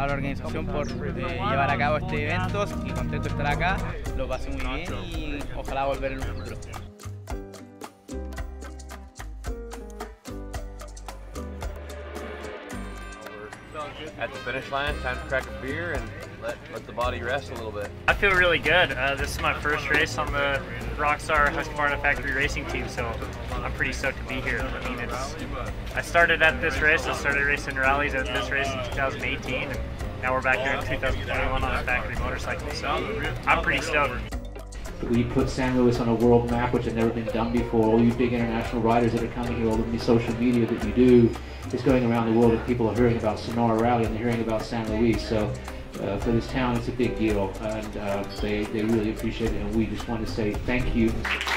a la organización por llevar a cabo este evento y contento de estar acá, lo pasé muy bien y ojalá volver en un futuro. At the finish line, time to crack a beer and let the body rest a little bit. I feel really good. This is my first race on the Rockstar Husqvarna Factory Racing Team, so I'm pretty stoked to be here. I mean, I started at this race. I started racing rallies at this race in 2018, and now we're back here in 2021 on a factory motorcycle. So I'm pretty stoked. We put San Luis on a world map, which had never been done before. All you big international riders that are coming here, all the social media that you do is going around the world, and people are hearing about Sonora Rally and they're hearing about San Luis. So for this town, it's a big deal, and they really appreciate it, and we just want to say thank you.